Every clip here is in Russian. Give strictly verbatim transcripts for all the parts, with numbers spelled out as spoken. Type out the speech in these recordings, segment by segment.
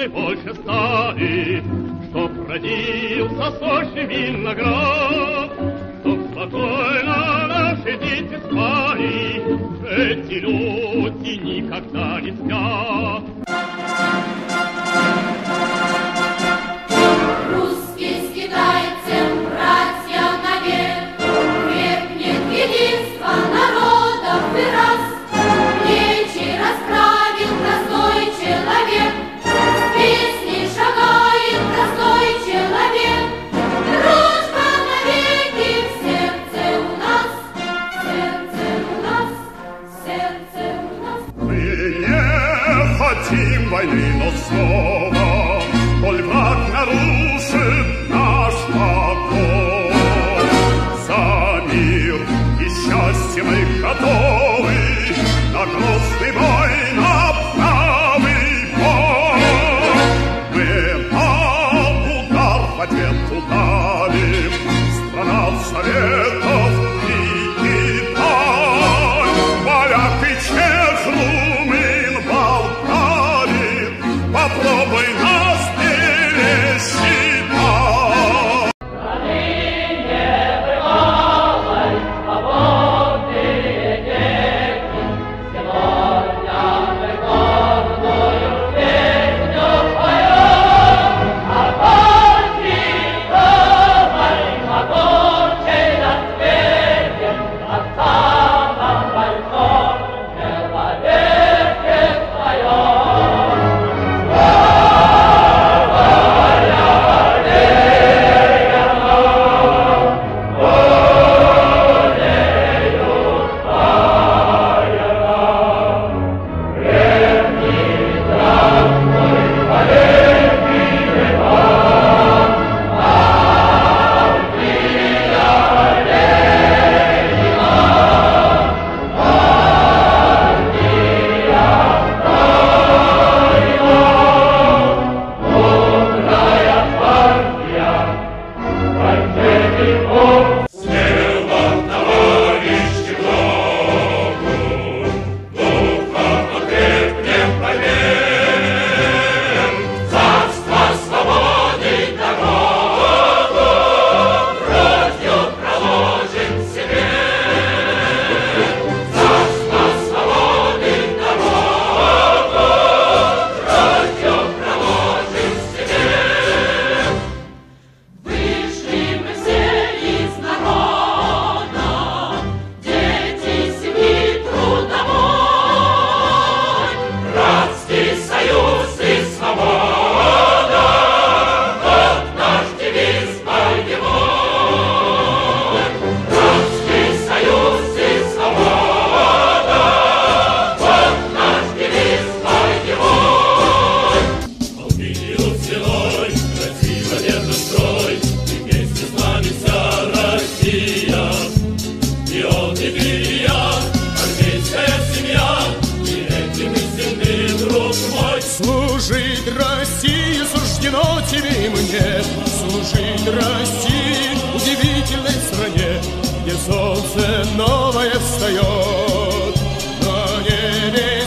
зеленой больше стали, чтоб родился сочный виноград, чтоб спокойно наши дети спали, эти люди никогда не спят. Русские с китайцем братья навек, крепнет единство народов и рас. Плечи расправит простой человек, с песней шагает простой человек. Дружба навеки в сердце у нас, в сердце у нас, в сердце у нас. Мы не хотим войны, но снова, коль враг нарушит наш покой. За мир и счастье мы готовы, на грозный бой, на правый бой. Мы на удар в ответ ударим, страна Советов и Китай. Поляк и чех, румын, болгарин, попробуй нас пересчитай. Служить России суждено тебе и мне, служить России, удивительной стране, где солнце новое встает, на небе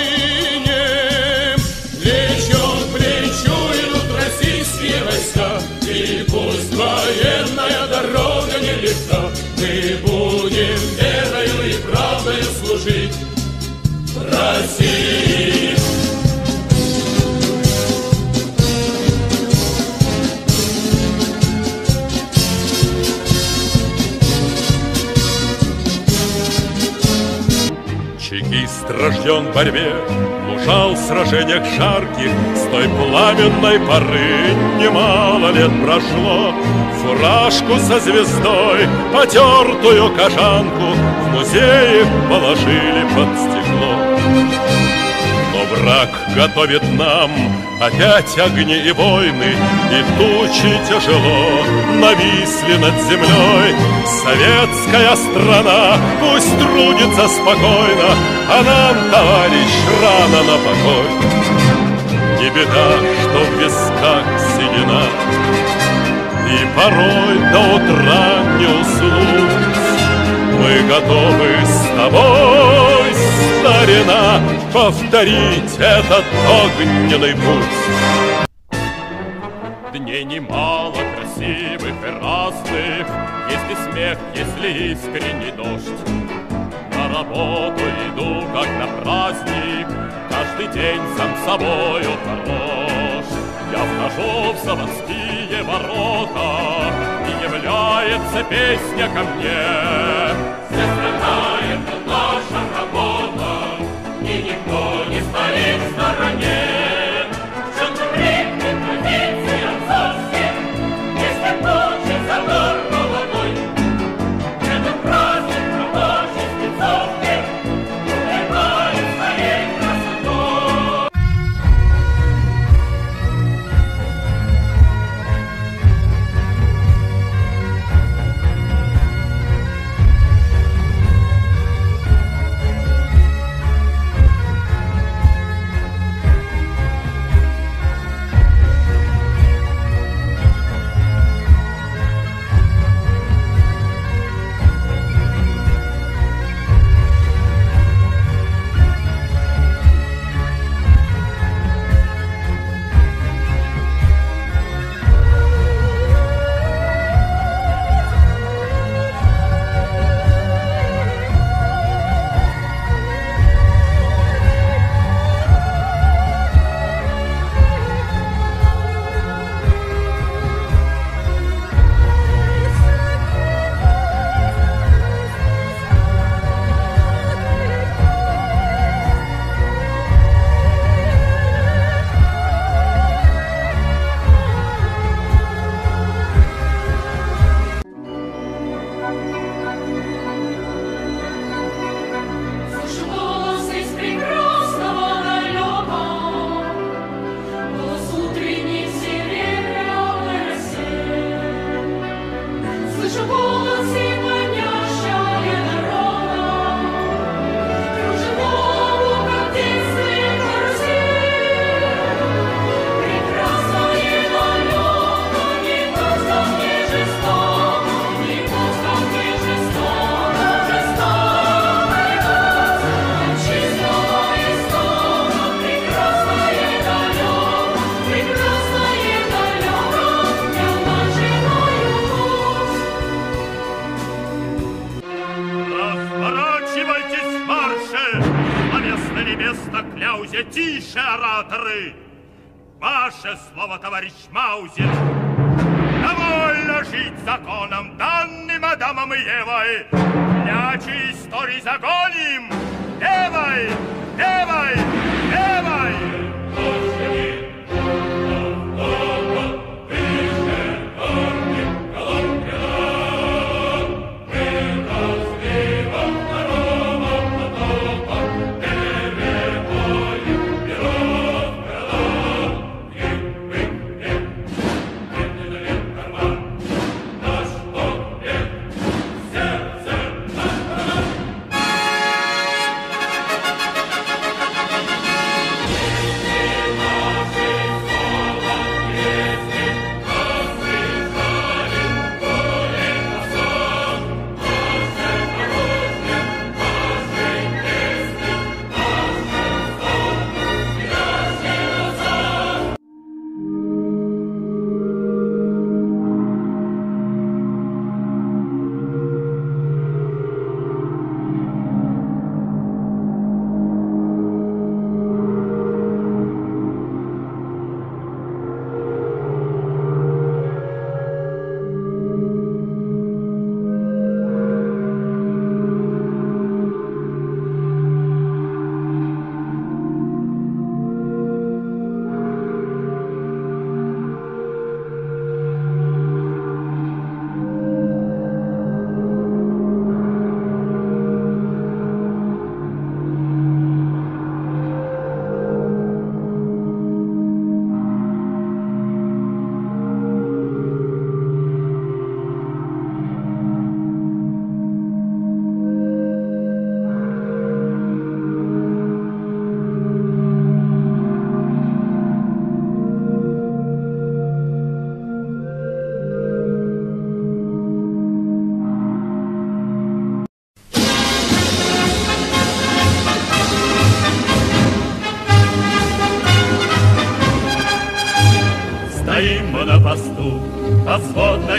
синем, плечом к плечу идут российские войска, и пусть военная дорога нелегка, мы будем верою и правдою служить России. Чекист рожден в борьбе, мужал в сражениях жарких, с той пламенной поры немало лет прошло. Фуражку со звездой, потертую кожанку в музее положили под стекло. Но враг готовит нам опять огни и войны, и тучи тяжело нависли над землей. Советская страна пусть трудится спокойно, а нам, товарищ, рано на покой. Не беда, что в висках седина, и порой до утра не уснуть. Мы готовы с тобой, старина, повторить этот огненный путь. Дней немало красивых и разных, есть и смех, если искренний дождь. На работу иду, как на праздник, каждый день сам собою хорош. Я вхожу в заводские ворота, и является песня ко мне. Здесь страдает наша работа, и никто не стоит в стороне. В чем крикнет традиции отцовских, если получит задор молодой. Это праздник рабочей спецовки, увлекает своей красотой. Тише, ораторы! Ваше слово, товарищ Маузер! Довольно жить законом, данным Адамом и Евой! Клячи истории загоним! Девой! Девой! Девой!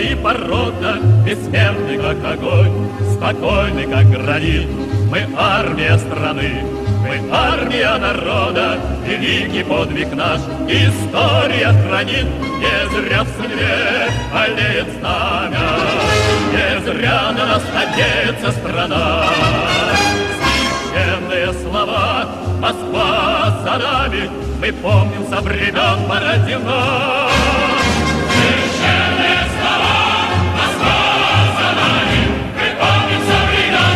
и порода, бессмертный, как огонь, спокойный, как гранит. Мы армия страны, мы армия народа, великий подвиг наш история хранит. Не зря в судьбе олеет знамя, не зря на нас надеется страна. Священные слова «Москва за нами», мы помним со времен Бородина. Священные слова «Москва за нами», мы помним со времен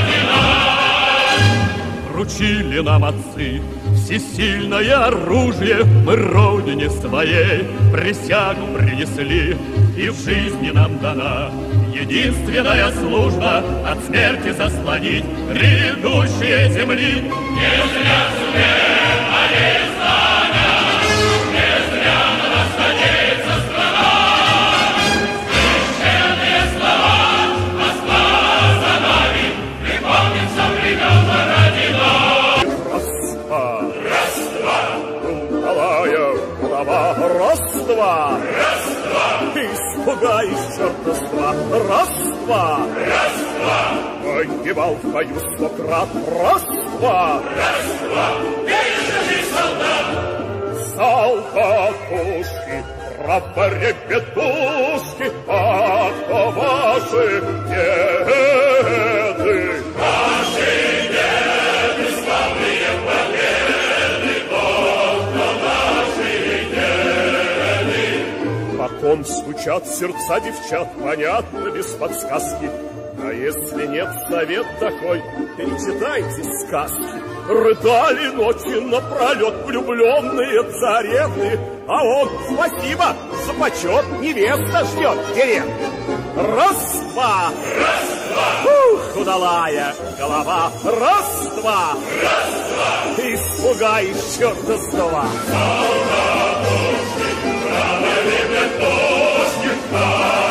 Бородина. Вручили нам отцы всесильное оружие, мы родине своей присягу принесли, и в жизни нам дана единственная служба от смерти заслонить грядущие земли. Не зря сумеем олеет знамя, не зря на нас надеется страна. Священные слова «Москва за нами», мы помним со времен Бородина. Раз-два, голая голова, раз-два, раз-два, испугай чертовства, раз-два, раз-два, погибал в бою сто крат, раз-два, раз-два, бежали солдат, солдатушки, праворебятушки, а то ваши деды, ваши деды, славные победы, то наши деды. Покон стучат сердца девчат, понятно, без подсказки. А если нет, совет такой, перечитайте сказки. Рыдали ночи напролет влюбленные царевны, а он, спасибо за почет, невеста ждет в деревне. Раз-два, раз-два, ух, удалая голова, раз-два, раз-два, испугай черта с два. Солдатушки, правые бедушки,